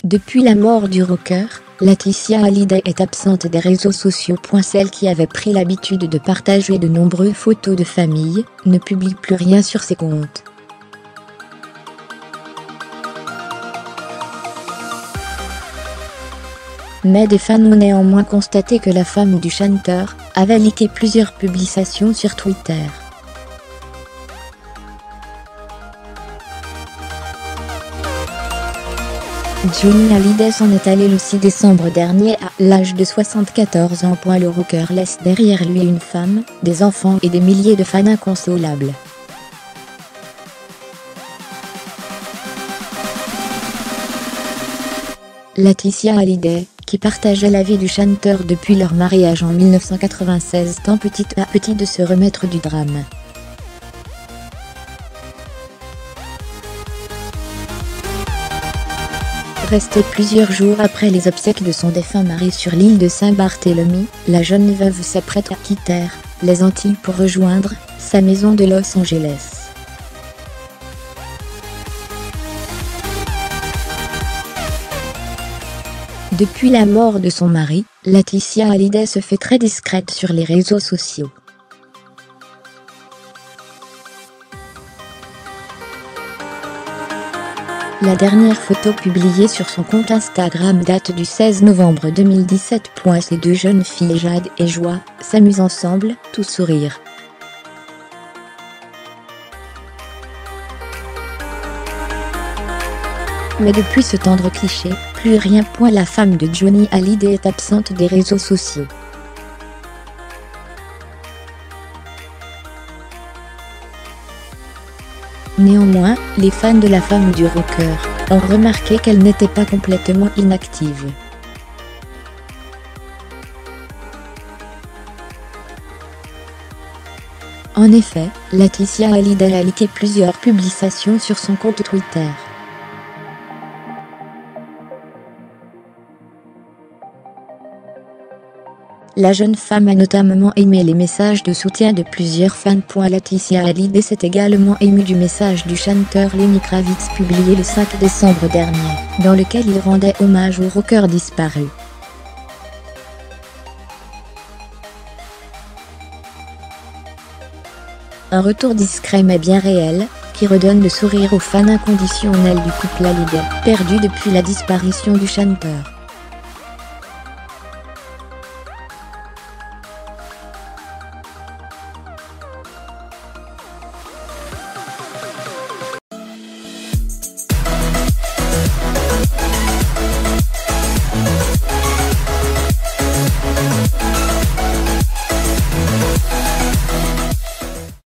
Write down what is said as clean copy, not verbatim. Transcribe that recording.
Depuis la mort du rocker, Laetitia Hallyday est absente des réseaux sociaux. Celle qui avait pris l'habitude de partager de nombreuses photos de famille, ne publie plus rien sur ses comptes. Mais des fans ont néanmoins constaté que la femme du chanteur avait liké plusieurs publications sur Twitter. Johnny Hallyday s'en est allé le 6 décembre dernier à l'âge de 74 ans. Le rocker laisse derrière lui une femme, des enfants et des milliers de fans inconsolables. Laetitia Hallyday, qui partageait la vie du chanteur depuis leur mariage en 1996, tente petit à petit de se remettre du drame. Restée plusieurs jours après les obsèques de son défunt mari sur l'île de Saint-Barthélemy, la jeune veuve s'apprête à quitter les Antilles pour rejoindre sa maison de Los Angeles. Depuis la mort de son mari, Laetitia Hallyday se fait très discrète sur les réseaux sociaux. La dernière photo publiée sur son compte Instagram date du 16 novembre 2017. Ces deux jeunes filles, Jade et Joie, s'amusent ensemble, tout sourire. Mais depuis ce tendre cliché, plus rien. La femme de Johnny Hallyday est absente des réseaux sociaux. Néanmoins, les fans de la femme du rocker ont remarqué qu'elle n'était pas complètement inactive. En effet, Laetitia Hallyday a liké plusieurs publications sur son compte Twitter. La jeune femme a notamment aimé les messages de soutien de plusieurs fans. Laetitia Hallyday s'est également émue du message du chanteur Lenny Kravitz publié le 5 décembre dernier, dans lequel il rendait hommage au rocker disparu. Un retour discret mais bien réel, qui redonne le sourire aux fans inconditionnels du couple Hallyday, perdu depuis la disparition du chanteur.